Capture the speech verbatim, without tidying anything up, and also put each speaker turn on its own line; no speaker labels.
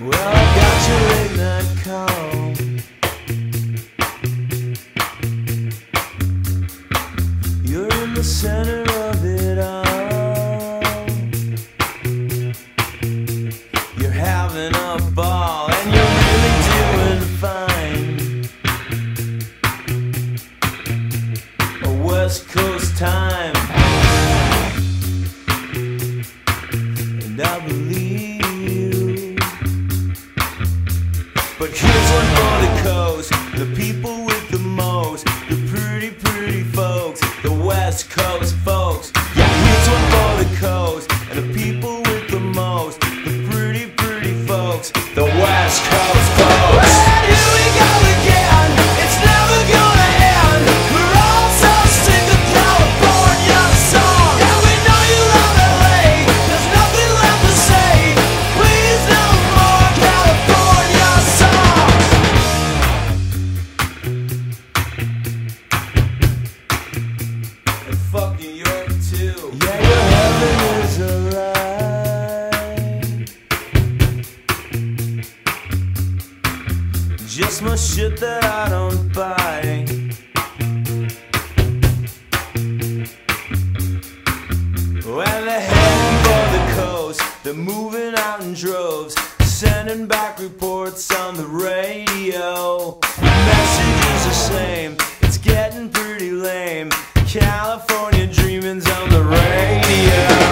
Well, I got your late night call. You're in the center of it all. You're having a ball and you're really doing fine. A West Coast time, and I believe you. But here's one for the coast, the people with the most, the pretty, pretty folks, the West Coast folks. Yeah, here's one for the coast, and the people with the most, the pretty, pretty folks, the West Coast folks. And here we go again, it's never gonna end. We're all so sick of California song. And we know you love L A, there's nothing left to say. Please no more California song. And fuck New York too. Yeah, your heaven is a lie. Just my shit that I don't buy. When they're heading for the coast, they're moving out in droves, sending back reports on the radio. The message is the same, it's getting pretty lame. California dreaming's on the radio.